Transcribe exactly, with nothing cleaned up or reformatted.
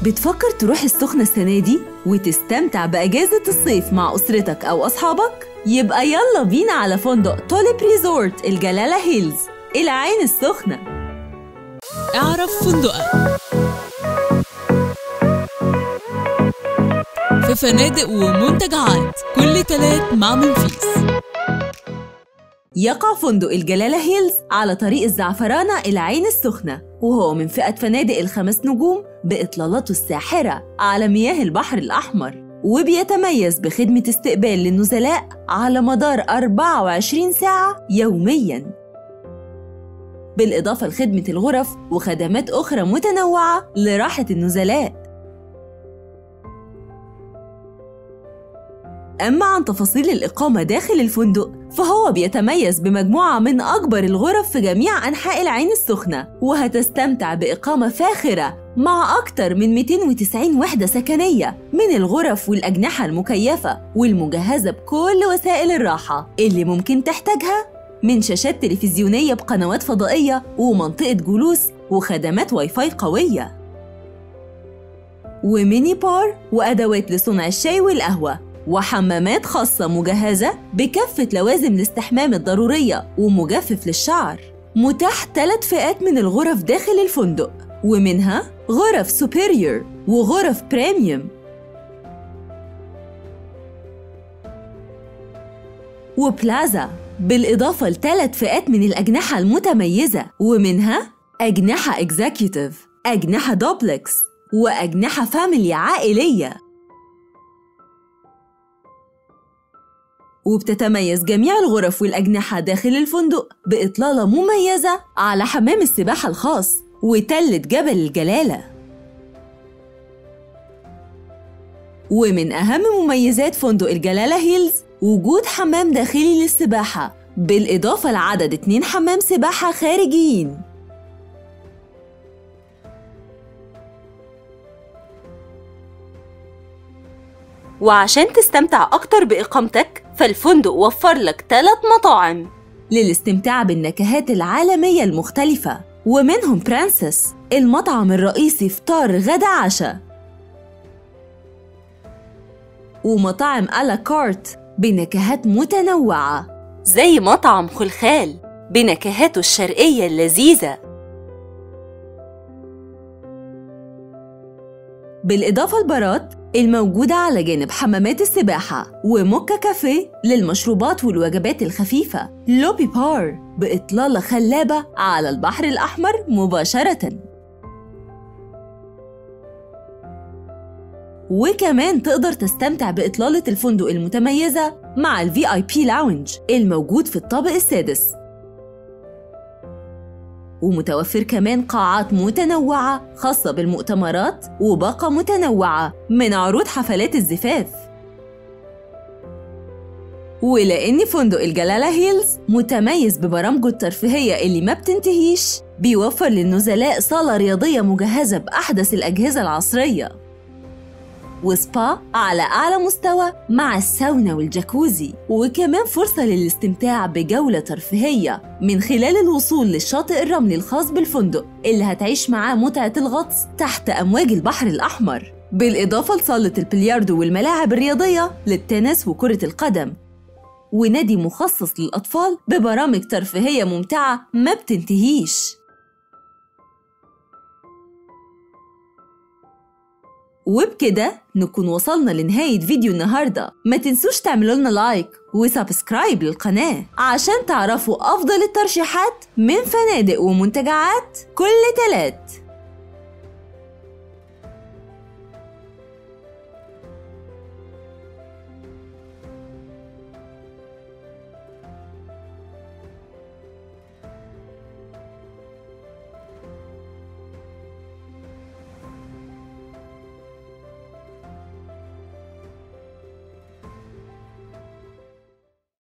بتفكر تروح السخنة السنة دي وتستمتع بأجازة الصيف مع أسرتك أو أصحابك؟ يبقى يلا بينا على فندق توليب ريزورت الجلالة هيلز العين السخنة. اعرف فندقك في فنادق ومنتجعات كل تلات مع منفيس. يقع فندق الجلالة هيلز على طريق الزعفرانة العين السخنة، وهو من فئة فنادق الخمس نجوم بإطلالاته الساحرة على مياه البحر الأحمر، وبيتميز بخدمة استقبال للنزلاء على مدار أربعة وعشرين ساعة يومياً، بالإضافة لخدمة الغرف وخدمات أخرى متنوعة لراحة النزلاء. أما عن تفاصيل الإقامة داخل الفندق، فهو بيتميز بمجموعة من أكبر الغرف في جميع أنحاء العين السخنة، وهتستمتع بإقامة فاخرة مع أكتر من مئتين وتسعين وحدة سكنية من الغرف والأجنحة المكيفة والمجهزة بكل وسائل الراحة اللي ممكن تحتاجها، من شاشات تلفزيونية بقنوات فضائية ومنطقة جلوس وخدمات واي فاي قوية وميني بار وأدوات لصنع الشاي والقهوة وحمامات خاصة مجهزة بكافة لوازم الاستحمام الضرورية ومجفف للشعر. متاح ثلاث فئات من الغرف داخل الفندق، ومنها غرف سوبيريور وغرف بريميوم وبلازا، بالإضافة لثلاث فئات من الأجنحة المتميزة، ومنها أجنحة إكزيكيوتيف، أجنحة دوبلكس، وأجنحة فاميلي عائلية. وبتتميز جميع الغرف والأجنحة داخل الفندق بإطلالة مميزة على حمام السباحة الخاص وتلة جبل الجلالة. ومن أهم مميزات فندق الجلالة هيلز وجود حمام داخلي للسباحة، بالإضافة لعدد اتنين حمام سباحة خارجيين. وعشان تستمتع أكتر بإقامتك، فالفندق وفر لك ثلاث مطاعم للاستمتاع بالنكهات العالمية المختلفة، ومنهم برانسس المطعم الرئيسي فطار غدا عشاء، ومطاعم ألا كارت بنكهات متنوعة زي مطعم خلخال بنكهاته الشرقية اللذيذة، بالإضافة لبارات الموجودة على جانب حمامات السباحة، وموكا كافيه للمشروبات والوجبات الخفيفة، لوبي بار بإطلالة خلابة على البحر الأحمر مباشرة. وكمان تقدر تستمتع بإطلالة الفندق المتميزة مع ال في آي بي لاونج الموجود في الطابق السادس، ومتوفر كمان قاعات متنوعة خاصة بالمؤتمرات وباقة متنوعة من عروض حفلات الزفاف. ولأن فندق الجلالة هيلز متميز ببرامجه الترفيهية اللي ما بتنتهيش، بيوفر للنزلاء صالة رياضية مجهزة بأحدث الأجهزة العصرية وسبا على أعلى مستوى مع الساونا والجاكوزي، وكمان فرصة للاستمتاع بجولة ترفيهية من خلال الوصول للشاطئ الرملي الخاص بالفندق اللي هتعيش معاه متعة الغطس تحت أمواج البحر الأحمر، بالإضافة لصالة البلياردو والملاعب الرياضية للتنس وكرة القدم، ونادي مخصص للأطفال ببرامج ترفيهية ممتعة ما بتنتهيش. وبكده نكون وصلنا لنهاية فيديو النهاردة. ما تنسوش تعملوا لنا لايك وسبسكرايب للقناة عشان تعرفوا أفضل الترشيحات من فنادق ومنتجعات كل تلات.